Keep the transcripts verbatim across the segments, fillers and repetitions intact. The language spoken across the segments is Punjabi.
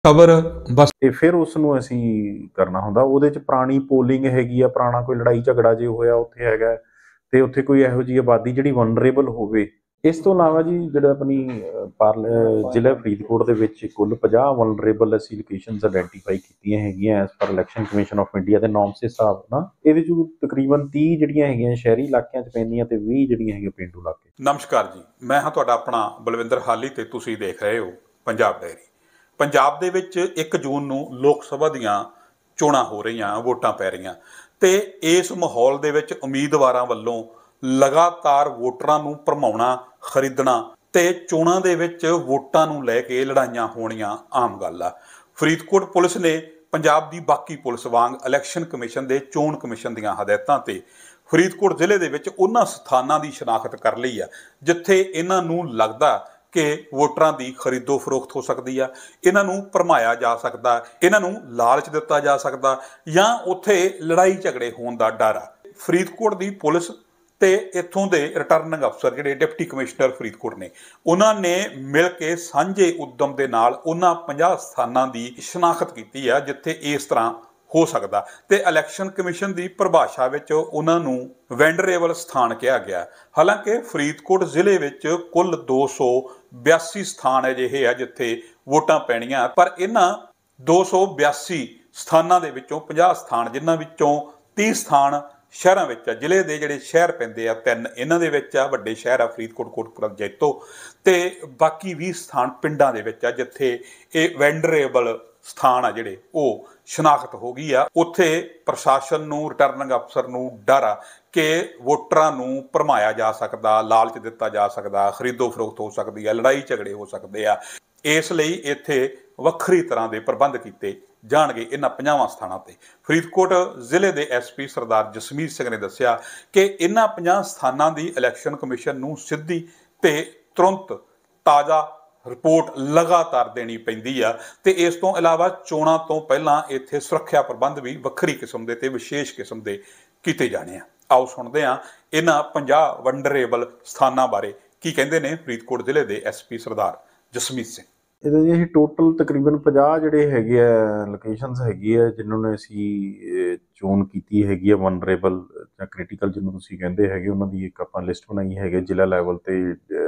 ਖਬਰ ਬਸ ਤੇ ਫਿਰ ਉਸ ਨੂੰ ਅਸੀਂ ਕਰਨਾ ਹੁੰਦਾ। ਉਹਦੇ 'ਚ ਪੁਰਾਣੀ ਪੋਲਿੰਗ ਹੈਗੀ ਆ, ਪੁਰਾਣਾ ਕੋਈ ਲੜਾਈ ਝਗੜਾ ਜੇ ਹੋਇਆ ਉੱਥੇ ਹੈਗਾ, ਤੇ ਉੱਥੇ ਕੋਈ ਇਹੋ ਜਿਹੀ ਆਬਾਦੀ ਜਿਹੜੀ ਵਲਨਰੇਬਲ ਹੋਵੇ। ਇਸ ਤੋਂ ਇਲਾਵਾ ਜੀ ਜਿਹੜਾ ਆਪਣੀ ਅ, ਪਾਰਲ ਅ, ਜ਼ਿਲ੍ਹਾ ਫਰੀਦਕੋਟ ਦੇ ਵਿੱਚ ਕੁੱਲ ਪੰਜਾਹ ਵਲਨਰੇਬਲ ਅਸੀਂ ਲੋਕੇਸ਼ਨਸ ਆਇਡੈਂਟੀਫਾਈ ਕੀਤੀਆਂ ਹੈਗੀਆਂ as per election commission of India ਦੇ ਨੋਰਮਸ ਦੇ ਹਿਸਾਬ ਨਾਲ। ਇਹਦੇ 'ਚੋਂ ਤਕਰੀਬਨ ਤੀਹ ਜਿਹੜੀਆਂ ਹੈਗੀਆਂ ਸ਼ਹਿਰੀ ਇਲਾਕਿਆਂ 'ਚ ਪੈਂਦੀਆਂ ਤੇ ਵੀਹ ਜਿਹੜੀਆਂ ਹੈਗੀਆਂ ਪੇਂਡੂ ਇਲਾਕੇ। ਨਮਸਕਾਰ ਜੀ, ਮੈਂ ਹਾਂ ਤੁਹਾਡਾ ਆਪਣਾ ਬਲਵਿੰਦਰ ਹਾਲੀ ਤੇ ਤੁਸੀਂ ਦੇਖ ਰਹੇ ਹੋ ਪੰਜਾਬ ਡਾਇਰੀ। ਪੰਜਾਬ ਦੇ ਵਿੱਚ ਇੱਕ ਜੂਨ ਨੂੰ ਲੋਕ ਸਭਾ ਦੀਆਂ ਚੋਣਾਂ ਹੋ ਰਹੀਆਂ, ਵੋਟਾਂ ਪੈ ਰਹੀਆਂ, ਤੇ ਇਸ ਮਾਹੌਲ ਦੇ ਵਿੱਚ ਉਮੀਦਵਾਰਾਂ ਵੱਲੋਂ ਲਗਾਤਾਰ ਵੋਟਰਾਂ ਨੂੰ ਭਰਮਾਉਣਾ, ਖਰੀਦਣਾ ਤੇ ਚੋਣਾਂ ਦੇ ਵਿੱਚ ਵੋਟਾਂ ਨੂੰ ਲੈ ਕੇ ਲੜਾਈਆਂ ਹੋਣੀਆਂ ਆਮ ਗੱਲ ਆ। ਫਰੀਦਕੋਟ ਪੁਲਿਸ ਨੇ ਪੰਜਾਬ ਦੀ ਬਾਕੀ ਪੁਲਿਸ ਵਾਂਗ ਇਲੈਕਸ਼ਨ ਕਮਿਸ਼ਨ ਦੇ ਚੋਣ ਕਮਿਸ਼ਨ ਦੀਆਂ ਹਦਾਇਤਾਂ ਤੇ ਫਰੀਦਕੋਟ ਜ਼ਿਲ੍ਹੇ ਦੇ ਵਿੱਚ ਉਹਨਾਂ ਸਥਾਨਾਂ ਦੀ ਸ਼ਨਾਖਤ ਕਰ ਲਈ ਆ ਜਿੱਥੇ ਇਹਨਾਂ ਨੂੰ ਲੱਗਦਾ ਕਿ ਵੋਟਰਾਂ ਦੀ ਖਰੀਦੋ ਫਰੋਖਤ ਹੋ ਸਕਦੀ ਆ, ਇਹਨਾਂ ਨੂੰ ਭਰਮਾਇਆ ਜਾ ਸਕਦਾ, ਇਹਨਾਂ ਨੂੰ ਲਾਲਚ ਦਿੱਤਾ ਜਾ ਸਕਦਾ, ਜਾਂ ਉੱਥੇ ਲੜਾਈ ਝਗੜੇ ਹੋਣ ਦਾ ਡਰ ਆ। ਫਰੀਦਕੋਟ ਦੀ ਪੁਲਿਸ ਤੇ ਇੱਥੋਂ ਦੇ ਰਿਟਰਨਿੰਗ ਅਫਸਰ ਜਿਹੜੇ ਡਿਪਟੀ ਕਮਿਸ਼ਨਰ ਫਰੀਦਕੋਟ ਨੇ, ਉਹਨਾਂ ਨੇ ਮਿਲ ਕੇ ਸਾਂਝੇ ਉਦਮ ਦੇ ਨਾਲ ਉਹਨਾਂ ਪੰਜਾਹ ਸਥਾਨਾਂ ਦੀ ਸ਼ਨਾਖਤ ਕੀਤੀ ਆ ਜਿੱਥੇ ਇਸ ਤਰ੍ਹਾਂ ਹੋ ਸਕਦਾ, ਤੇ ਇਲੈਕਸ਼ਨ ਕਮਿਸ਼ਨ ਦੀ ਪਰਿਭਾਸ਼ਾ ਵਿੱਚ ਉਹਨਾਂ ਨੂੰ ਵੈਂਡਰੇਬਲ ਸਥਾਨ ਕਿਹਾ ਗਿਆ। ਹਾਲਾਂਕਿ ਫਰੀਦਕੋਟ ਜ਼ਿਲ੍ਹੇ ਵਿੱਚ ਕੁੱਲ ਦੋ ਸੌ ਬਿਆਸੀ ਸਥਾਨ ਅਜਿਹੇ ਆ ਜਿੱਥੇ ਵੋਟਾਂ ਪੈਣੀਆਂ, ਪਰ ਇਹਨਾਂ ਦੋ ਸੌ ਬਿਆਸੀ ਸਥਾਨਾਂ ਦੇ ਵਿੱਚੋਂ ਪੰਜਾਹ ਸਥਾਨ, ਜਿਨ੍ਹਾਂ ਵਿੱਚੋਂ ਤੀਹ ਸਥਾਨ ਸ਼ਹਿਰਾਂ ਵਿੱਚ ਆ। ਜ਼ਿਲ੍ਹੇ ਦੇ ਜਿਹੜੇ ਸ਼ਹਿਰ ਪੈਂਦੇ ਆ ਤਿੰਨ, ਇਹਨਾਂ ਦੇ ਵਿੱਚ ਆ। ਵੱਡੇ ਸ਼ਹਿਰ ਆ ਫਰੀਦਕੋਟ, ਕੋਟਕਪੂਰਾ, ਜੈਤੋ, ਤੇ ਬਾਕੀ ਵੀਹ ਸਥਾਨ ਪਿੰਡਾਂ ਦੇ ਵਿੱਚ ਆ ਜਿੱਥੇ ਇਹ ਵੈਂਡਰੇਬਲ ਸਥਾਨ ਆ ਜਿਹੜੇ ਉਹ ਸ਼ਨਾਖਤ ਹੋ ਗਈ ਆ। ਉੱਥੇ ਪ੍ਰਸ਼ਾਸਨ ਨੂੰ, ਰਿਟਰਨਿੰਗ ਅਫਸਰ ਨੂੰ ਡਰ ਆ ਕਿ ਵੋਟਰਾਂ ਨੂੰ ਭਰਮਾਇਆ ਜਾ ਸਕਦਾ, ਲਾਲਚ ਦਿੱਤਾ ਜਾ ਸਕਦਾ, ਖਰੀਦੋ ਫਰੋਖਤ ਹੋ ਸਕਦੀ ਆ, ਲੜਾਈ ਝਗੜੇ ਹੋ ਸਕਦੇ ਆ। ਇਸ ਲਈ ਇੱਥੇ ਵੱਖਰੀ ਤਰ੍ਹਾਂ ਦੇ ਪ੍ਰਬੰਧ ਕੀਤੇ ਜਾਣਗੇ ਇਹਨਾਂ ਪੰਜਾਵਾਂ ਸਥਾਨਾਂ ਤੇ। ਫਰੀਦਕੋਟ ਜ਼ਿਲ੍ਹੇ ਦੇ ਐਸ ਪੀ ਸਰਦਾਰ ਜਸਮੀਤ ਸਿੰਘ ਨੇ ਦੱਸਿਆ ਕਿ ਇਹਨਾਂ ਪੰਜਾਹ ਸਥਾਨਾਂ ਦੀ ਇਲੈਕਸ਼ਨ ਕਮਿਸ਼ਨ ਨੂੰ ਸਿੱਧੀ ਤੇ ਤੁਰੰਤ ਤਾਜ਼ਾ ਰਿਪੋਰਟ ਲਗਾਤਾਰ ਦੇਣੀ ਪੈਂਦੀ ਆ, ਤੇ ਇਸ ਤੋਂ ਇਲਾਵਾ ਚੋਣਾਂ ਤੋਂ ਪਹਿਲਾਂ ਇੱਥੇ ਸੁਰੱਖਿਆ ਪ੍ਰਬੰਧ ਵੀ ਵੱਖਰੀ ਕਿਸਮ ਦੇ ਤੇ ਵਿਸ਼ੇਸ਼ ਕਿਸਮ ਦੇ ਕੀਤੇ ਜਾਣੇ ਆ। ਆਓ ਸੁਣਦੇ ਹਾਂ ਇਹਨਾਂ ਪੰਜਾਹ ਵੰਡਰੇਬਲ ਸਥਾਨਾਂ ਬਾਰੇ ਕੀ ਕਹਿੰਦੇ ਨੇ ਫਰੀਦਕੋਟ ਜ਼ਿਲ੍ਹੇ ਦੇ ਐਸ ਪੀ ਸਰਦਾਰ ਜਸਮੀਤ ਸਿੰਘ। ਇਹਦੇ ਜੀ ਅਸੀਂ ਟੋਟਲ ਤਕਰੀਬਨ ਪੰਜਾਹ ਜਿਹੜੇ ਹੈਗੇ ਆ ਲੋਕੇਸ਼ਨਸ ਹੈਗੀ ਆ ਜਿਨ੍ਹਾਂ ਨੇ ਅਸੀਂ ਚੋਣ ਕੀਤੀ ਹੈਗੀ ਆ ਵਨਰੇਬਲ ਜਾਂ ਕ੍ਰਿਟੀਕਲ ਜਿਹਨੂੰ ਤੁਸੀਂ ਕਹਿੰਦੇ ਹੈਗੇ, ਉਹਨਾਂ ਦੀ ਇੱਕ ਆਪਾਂ ਲਿਸਟ ਬਣਾਈ ਹੈਗੇ ਜ਼ਿਲ੍ਹਾ ਲੈਵਲ ਤੇ।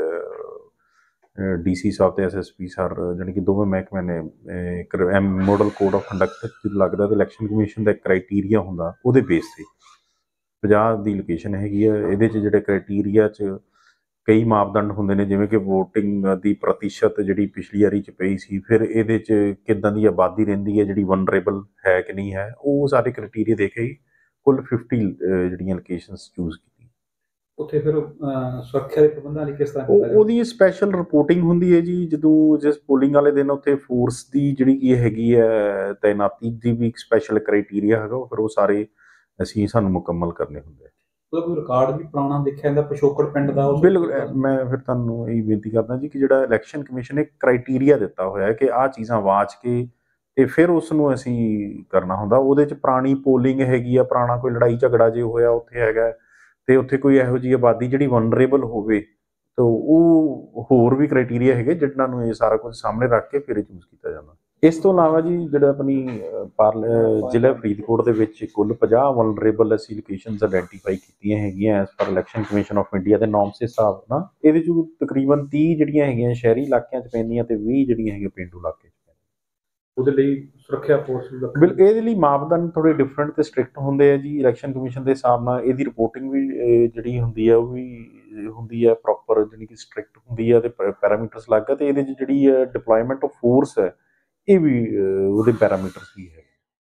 ਡੀ ਸੀ ਸਾਹਿਬ ਤੇ ਐਸ ਐਸ ਪੀ ਸਰ ਜਾਣੀ ਕਿ ਦੋਵੇਂ ਮਹਿਕਮੇ ਨੇ ਇੱਕ ਮੋਡਲ ਕੋਡ ਆਫ ਕੰਡਕਟ ਜਦੋਂ ਲੱਗਦਾ ਤੇ ਇਲੈਕਸ਼ਨ ਕਮਿਸ਼ਨ ਦਾ ਇੱਕ ਕ੍ਰਾਈਟੀਰੀਆ ਹੁੰਦਾ, ਉਹਦੇ ਬੇਸ ਤੇ ਪੰਜਾਹ ਦੀ ਲੋਕੇਸ਼ਨ ਹੈਗੀ ਆ। ਇਹਦੇ 'ਚ ਜਿਹੜੇ ਕ੍ਰਾਈਟੀਰੀਆ 'ਚ ਕਈ ਮਾਪਦੰਡ ਹੁੰਦੇ ਨੇ, ਜਿਵੇਂ ਕਿ ਵੋਟਿੰਗ ਦੀ ਪ੍ਰਤੀਸ਼ਤ ਜਿਹੜੀ ਪਿਛਲੀ ਵਾਰੀ 'ਚ ਪਈ ਸੀ, ਫਿਰ ਇਹਦੇ 'ਚ ਕਿੱਦਾਂ ਦੀ ਆਬਾਦੀ ਰਹਿੰਦੀ ਹੈ ਜਿਹੜੀ ਵਨਰੇਬਲ ਹੈ ਕਿ ਨਹੀਂ ਹੈ, ਉਹ ਸਾਰੇ ਕ੍ਰਾਈਟੀਰੀਆ ਦੇਖੇ ਹੀ ਕੁੱਲ ਫਿਫਟੀ ਜਿਹੜੀਆਂ ਲੋਕੇਸ਼ਨਸ ਚੂਜ਼ ਕੀਤੀਆਂ। ਉੱਥੇ ਫਿਰ ਸੁਰੱਖਿਆ ਦੇ ਪ੍ਰਬੰਧਾਂ ਲਈ ਕਿਸ ਤਰ੍ਹਾਂ ਉਹ ਉਹਦੀ ਸਪੈਸ਼ਲ ਰਿਪੋਰਟਿੰਗ ਹੁੰਦੀ ਹੈ ਜੀ। ਜਦੋਂ ਜਿਸ ਪੋਲਿੰਗ ਵਾਲੇ ਦਿਨ ਉੱਥੇ ਫੋਰਸ ਦੀ ਜਿਹੜੀ ਕੀ ਹੈਗੀ ਹੈ ਤਾਇਨਾਤੀ ਦੀ ਵੀ ਇੱਕ ਸਪੈਸ਼ਲ ਕ੍ਰਾਈਟੀਰੀਆ ਹੈਗਾ, ਫਿਰ ਉਹ ਸਾਰੇ ਅਸੀਂ ਸਾਨੂੰ ਮੁਕੰਮਲ ਕਰਨੇ ਹੁੰਦੇ ਆ। ਕੋਈ ਰਿਕਾਰਡ ਵੀ ਪੁਰਾਣਾ ਦੇਖਿਆ ਜਾਂਦਾ ਪਿਛੋਕੜ ਪਿੰਡ ਦਾ? ਬਿਲਕੁਲ, ਮੈਂ ਫਿਰ ਤੁਹਾਨੂੰ ਇਹ ਬੇਨਤੀ ਕਰਦਾ ਜੀ ਕਿ ਜਿਹੜਾ ਇਲੈਕਸ਼ਨ ਕਮਿਸ਼ਨ ਨੇ ਕ੍ਰਾਈਟੀਰੀਆ ਦਿੱਤਾ ਹੋਇਆ ਕਿ ਆਹ ਚੀਜ਼ਾਂ ਵਾਚ ਕੇ ਤੇ ਫਿਰ ਉਸ ਨੂੰ ਅਸੀਂ ਕਰਨਾ ਹੁੰਦਾ। ਉਹਦੇ 'ਚ ਪੁਰਾਣੀ ਪੋਲਿੰਗ ਹੈਗੀ ਆ, ਪੁਰਾਣਾ ਕੋਈ ਲੜਾਈ ਝਗੜਾ ਜੇ ਹੋਇਆ ਉੱਥੇ ਹੈਗਾ, ਤੇ ਉੱਥੇ ਕੋਈ ਇਹੋ ਜਿਹੀ ਆਬਾਦੀ ਜਿਹੜੀ ਵਨਰੇਬਲ ਹੋਵੇ, ਤਾਂ ਉਹ ਹੋਰ ਵੀ ਕ੍ਰਾਈਟੀਰੀਆ ਹੈਗੇ ਜਿਨ੍ਹਾਂ ਨੂੰ ਇਹ ਸਾਰਾ ਕੁਝ ਸਾਹਮਣੇ ਰੱਖ ਕੇ ਫਿਰ ਚੂਜ਼ ਕੀਤਾ ਜਾਂਦਾ। ਇਸ ਤੋਂ ਇਲਾਵਾ ਜੀ ਜਿਹੜਾ ਆਪਣੀ ਪਾਰਲ ਜ਼ਿਲ੍ਹਾ ਫਰੀਦਕੋਟ ਦੇ ਵਿੱਚ ਕੁੱਲ ਪੰਜਾਹ ਵਲਨਰੇਬਲ ਅਸੀਂ ਲੋਕੇਸ਼ਨਸ ਆਇਡੈਂਟੀਫਾਈ ਕੀਤੀਆਂ ਹੈਗੀਆਂ as per election commission of India ਦੇ ਨੋਰਮਸ ਦੇ ਹਿਸਾਬ ਨਾਲ। ਇਹਦੇ 'ਚੋਂ ਤਕਰੀਬਨ ਤੀਹ ਜਿਹੜੀਆਂ ਹੈਗੀਆਂ ਸ਼ਹਿਰੀ ਇਲਾਕਿਆਂ 'ਚ ਪੈਂਦੀਆਂ ਤੇ ਵੀਹ ਜਿਹੜੀਆਂ ਹੈਗੀਆਂ ਪੇਂਡੂ ਇਲਾਕੇ 'ਚ ਪੈਂਦੀਆਂ। ਉਹਦੇ ਲਈ ਸੁਰੱਖਿਆ ਫੋਰਸ ਬਿਲ ਇਹਦੇ ਲਈ ਮਾਪਦੰਡ ਥੋੜ੍ਹੇ ਡਿਫਰੈਂਟ ਤੇ ਸਟ੍ਰਿਕਟ ਹੁੰਦੇ ਆ ਜੀ ਇਲੈਕਸ਼ਨ ਕਮਿਸ਼ਨ ਦੇ ਹਿਸਾਬ ਨਾਲ। ਇਹਦੀ ਰਿਪੋਰਟਿੰਗ ਵੀ ਜਿਹੜੀ ਹੁੰਦੀ ਆ ਉਹ ਵੀ ਹੁੰਦੀ ਆ ਪ੍ਰੋਪਰ, ਜਾਣੀ ਕਿ ਸਟ੍ਰਿਕਟ ਹੁੰਦੀ ਆ, ਤੇ ਪੈਰਾਮੀਟਰਸ ਅਲੱਗ ਆ, ਤੇ ਇਹਦੇ 'ਚ ਜਿਹੜੀ ਡਿਪਲੋਇਮੈਂਟ ਆਫ ਫੋਰਸ ਹੈ ਇਹ ਵੀ ਉਹਦੇ ਪੈਰਾਮੀਟਰਸ ਵੀ ਹੈ।